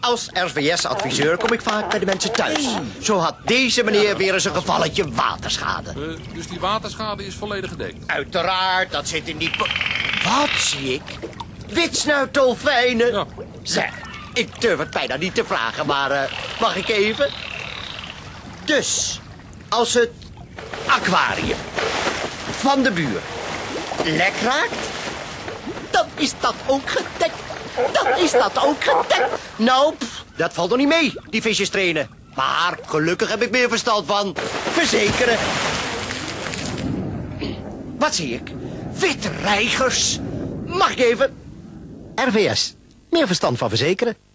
Als RVS-adviseur kom ik vaak bij de mensen thuis. Zo had deze meneer weer eens een gevalletje waterschade. Dus die waterschade is volledig gedekt? Uiteraard, dat zit in die... Wat zie ik? Witsnuitdolfijnen. Ja. Zeg, ik durf het bijna niet te vragen, maar mag ik even? Dus, als het aquarium van de buur lek raakt, dan is dat ook gedekt. Dan is dat ook gedekt. Nou, dat valt nog niet mee, die visjes trainen. Maar gelukkig heb ik meer verstand van verzekeren. Wat zie ik? Witte reigers. Mag ik even? RVS. Meer verstand van verzekeren.